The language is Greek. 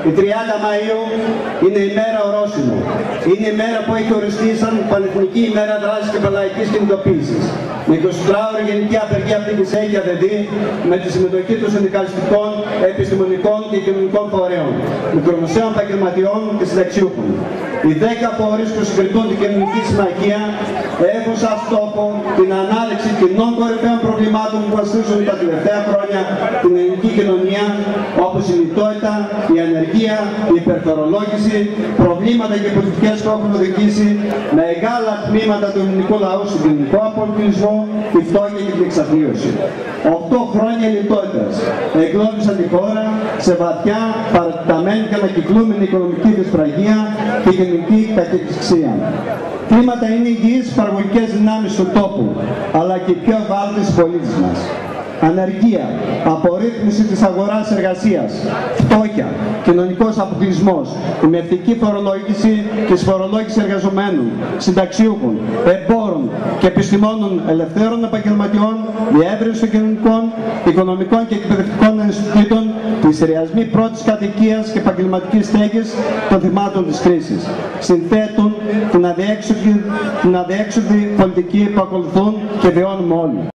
Η 30 Μαΐου είναι η μέρα ορόσημο. Είναι η μέρα που έχει οριστεί σαν Πανεθνική ημέρα δράσης και πελαϊκής κινητοποίησης. Με 24ωρη γενική απεργία αυτή της ΕΚΙΑΔΕΔ με τη συμμετοχή των συνδικαλιστικών, επιστημονικών και κοινωνικών φορέων, μικρομεσαίων επαγγελματιών και συνταξιούχων. Οι 10 φορείς που συγκριτούν την Κοινωνική Συμμαχία έχουν σαν στόχο την ανάλυση κοινών κορυφαίων προβλημάτων που βασίζουν τα τελευταία χρόνια την ελληνική κοινωνία, όπως η λιτότητα, η ανεργία, η υπερφορολόγηση, προβλήματα και πολιτικές που έχουν οδηγήσει μεγάλα τμήματα του ελληνικού λαού στον κοινωνικό αποκλεισμό, τη φτώχεια και την εξαθλίωση. 8 χρόνια λιτότητας εγκλώβησαν τη χώρα σε βαθιά παρατεταμένη και ανακυκλούμενη οικονομική δυσπραγία και κοινωνική κακεξία. Κλίματα είναι υγιείς παραγωγικές δυνάμεις του τόπου, αλλά και οι πιο ευάλωτες πολίτες μας. Ανεργία, απορρίθμιση της αγοράς εργασίας, φτώχεια, κοινωνικός αποκλεισμός, η μευτική φορολόγηση και φορολόγηση εργαζομένων, συνταξιούχων, εμπόρων και επιστημόνων ελευθέρων επαγγελματιών, διεύρυνση των κοινωνικών, οικονομικών και εκπαιδευτικών ενισχυτήτων, πληστηριασμοί πρώτης κατοικίας και επαγγελματικής στέγης των θυμάτων της κρίσης. Συνθέτουν την αδιέξοδη πολιτική που ακολουθούν και βιώνουμε όλοι.